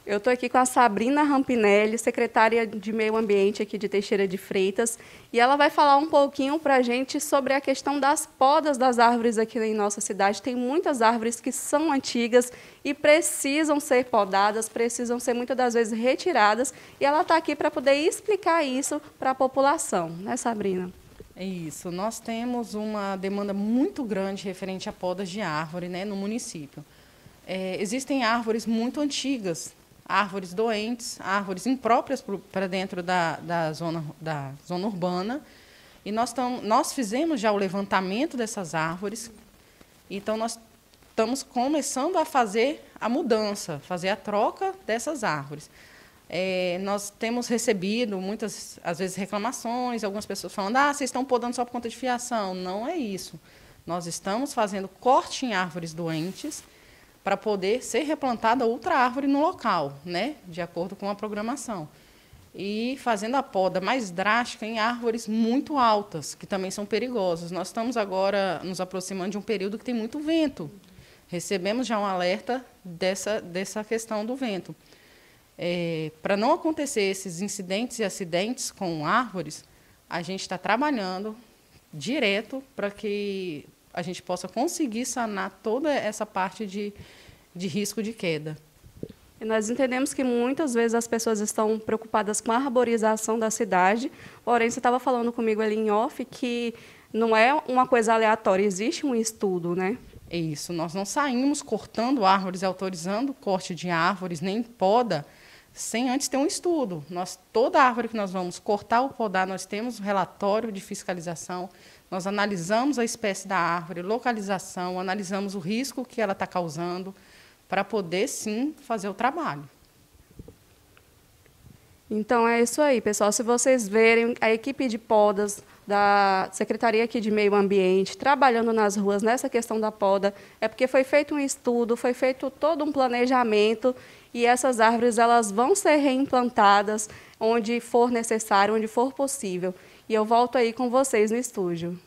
Eu estou aqui com a Sabrina Rampinelli, secretária de Meio Ambiente aqui de Teixeira de Freitas, e ela vai falar um pouquinho para a gente sobre a questão das podas das árvores aqui em nossa cidade. Tem muitas árvores que são antigas e precisam ser podadas, precisam ser muitas das vezes retiradas, e ela está aqui para poder explicar isso para a população, né, Sabrina? É isso, nós temos uma demanda muito grande referente a podas de árvore, né, no município. Existem árvores muito antigas, árvores doentes, árvores impróprias para dentro da zona urbana. E nós fizemos já o levantamento dessas árvores, então nós estamos começando a fazer a mudança, fazer a troca dessas árvores. Nós temos recebido muitas, às vezes, reclamações, algumas pessoas falando, vocês estão podando só por conta de fiação. Não é isso. Nós estamos fazendo corte em árvores doentes, para poder ser replantada outra árvore no local, né, de acordo com a programação. E fazendo a poda mais drástica em árvores muito altas, que também são perigosas. Nós estamos agora nos aproximando de um período que tem muito vento. Recebemos já um alerta dessa questão do vento. Para não acontecer esses incidentes e acidentes com árvores, a gente está trabalhando direto para que a gente possa conseguir sanar toda essa parte de risco de queda. E nós entendemos que muitas vezes as pessoas estão preocupadas com a arborização da cidade, porém, você estava falando comigo ali em off que não é uma coisa aleatória, existe um estudo, né? É isso, nós não saímos cortando árvores, autorizando o corte de árvores, nem poda, sem antes ter um estudo. Toda árvore que nós vamos cortar ou podar, nós temos um relatório de fiscalização, nós analisamos a espécie da árvore, localização, analisamos o risco que ela está causando, para poder, sim, fazer o trabalho. Então, é isso aí, pessoal. Se vocês verem a equipe de podas da Secretaria aqui de Meio Ambiente trabalhando nas ruas nessa questão da poda, é porque foi feito um estudo, foi feito todo um planejamento e essas árvores elas vão ser reimplantadas onde for necessário, onde for possível. E eu volto aí com vocês no estúdio.